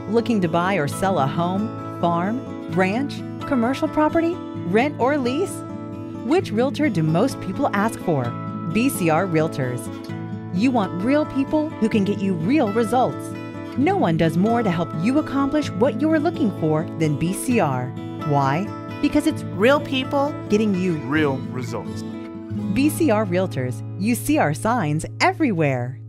Looking to buy or sell a home, farm, ranch, commercial property, rent or lease? Which realtor do most people ask for? BCR Realtors. You want real people who can get you real results. No one does more to help you accomplish what you're looking for than BCR. Why? Because it's real people getting you real results. BCR Realtors. You see our signs everywhere.